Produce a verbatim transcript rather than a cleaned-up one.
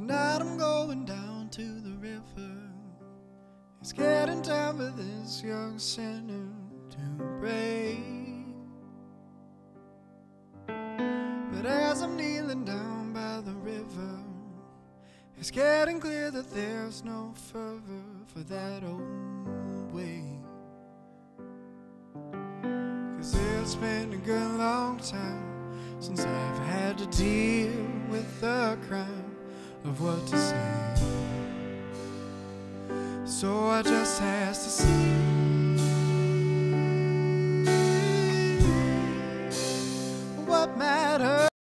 Tonight I'm going down to the river. It's getting time for this young sinner to pray. But as I'm kneeling down by the river, it's getting clear that there's no fervor for that old way. 'Cause it's been a good long time since I've had to deal with the crime of what to say. So I just has to see